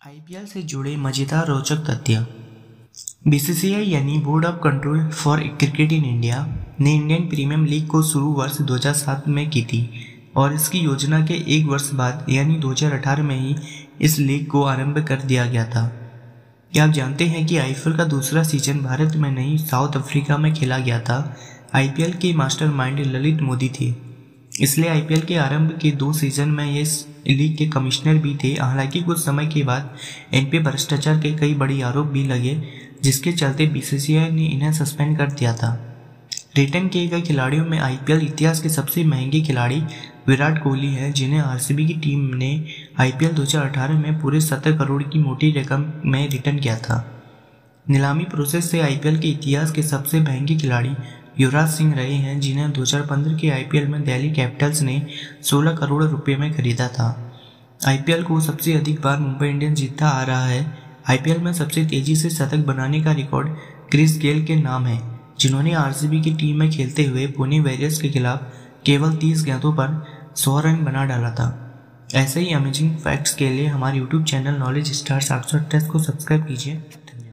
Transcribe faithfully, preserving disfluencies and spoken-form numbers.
IPL से जुड़े मजेदार रोचक तथ्य। बीसीसीआई यानी board of control for cricket in India ने इंडियन प्रीमियर लीग को शुरू वर्ष दो हज़ार सात में की थी और इसकी योजना के एक वर्ष बाद यानी दो हज़ार अठारह में ही इस लीग को आरंभ कर दिया गया था। क्या आप जानते हैं कि आईपीएल का दूसरा सीजन भारत में नहीं साउथ अफ्रीका में खेला गया था। आईपीएल के मास्टरमाइंड ललित मोदी थे, इसलिए आईपीएल के आरंभ के दो सीजन में ये लीग के कमिश्नर भी थे। हालांकि कुछ समय के बाद इन पे भ्रष्टाचार के कई बड़े आरोप भी लगे, जिसके चलते बीसीसीआई ने इन्हें सस्पेंड कर दिया था। रिटर्न किए गए खिलाड़ियों में आईपीएल इतिहास के सबसे महंगे खिलाड़ी विराट कोहली हैं, जिन्हें आरसीबी की टीम ने आईपीएल दो हज़ार अठारह में पूरे सत्तर करोड़ की मोटी रकम में रिटर्न किया था। नीलामी प्रोसेस से आईपीएल के इतिहास के सबसे महंगे खिलाड़ी युवराज सिंह रहे हैं, जिन्हें दो हज़ार पंद्रह के आईपीएल में दिल्ली कैपिटल्स ने सोलह करोड़ रुपए में खरीदा था। आईपीएल को सबसे अधिक बार मुंबई इंडियंस जीतता आ रहा है। आईपीएल में सबसे तेजी से शतक बनाने का रिकॉर्ड क्रिस गेल के नाम है, जिन्होंने आरसीबी की टीम में खेलते हुए पुणे वॉरियर्स के खिलाफ केवल तीस गेंदों पर सौ रन बना डाला था। ऐसे ही अमेजिंग फैक्ट्स के लिए हमारे यूट्यूब चैनल नॉलेज स्टार्स आठ सौ अट्ठाईस को सब्सक्राइब कीजिए।